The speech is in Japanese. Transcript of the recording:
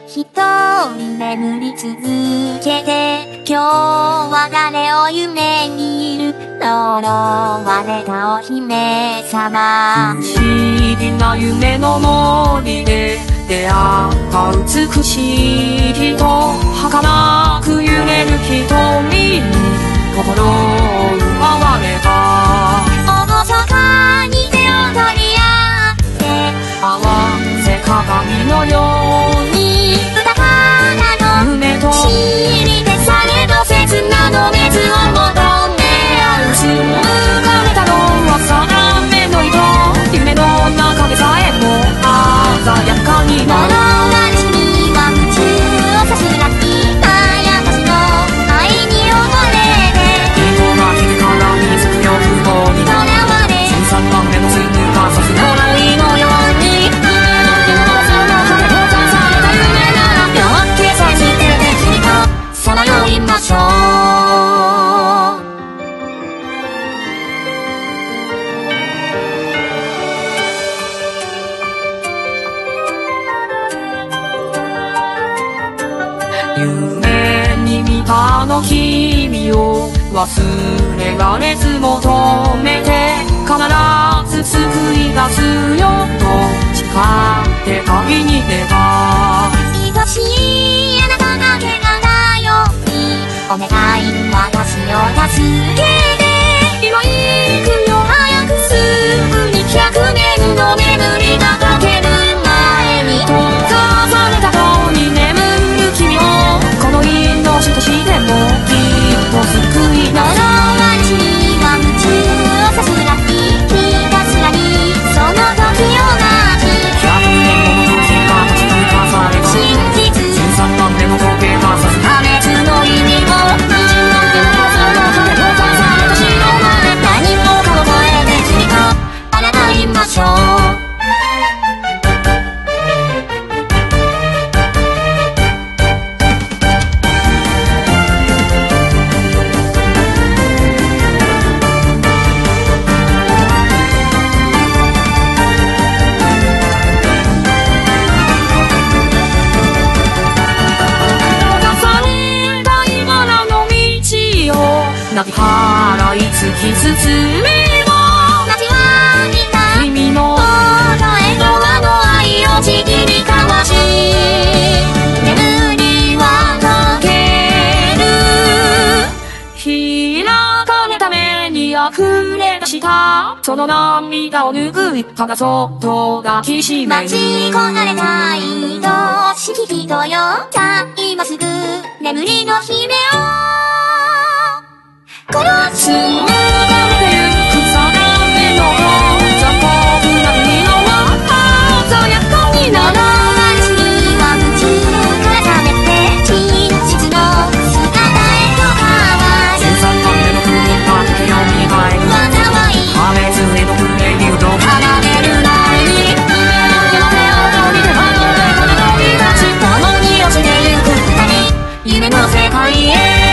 一人眠り続けて今日は誰を夢にいる呪われたお姫様。 不思議な夢の森で出会った美しい人、儚く揺れる瞳に心を奪われた。 厳かに手を取り合って合わせ鏡のように豊かな夢と知りてされど切なの熱を求め合う。 紡がれたのは定めの糸、夢の中でさえも鮮やかになる。 私には夢中をさすらいあやかしの愛に溺れて人が気づから見つくよ不幸に囚われ 13番目のスヌがさす呪いのように夢のその羽を重ねた夢なら夜明けさしてできたさまよいましょう。 夢に見たあの君を忘れられず求めて必ず救い出すよと誓って旅に出た。 愛しいあなただけが頼りお願い私を助けて今行くよ早くすぐに100年の眠りが解ける前に閉ざされた塔に眠る君をこの命としてもきっと救い出呪す。 われしは夢中をさすらいひたすらにその時を待ち 100年もの時が立ち抜かされた真実 13番目の時計がさす破滅の意味を 10万年の数の鐘を重ねた白が何もかを超えて君と抗いましょう。 泣き払い突き進めば街は見た君の元へドアの愛をじきに交わし眠りは解ける。 開かれた目に溢れ出したその涙を拭いただそっと抱きしめる。 待ち焦がれた愛しき人よさあ今すぐ眠りの姫を殺す。 紡がれてゆく定めの残酷な海の輪鮮やかになる。 私には夢中から覚めて真実の姿へと変わる。 13番目の国が時を見返る災い破滅へのプレビューと奏でる前に夢の手を取り離れ飛び立ち共に落ちてゆく二人夢の世界へ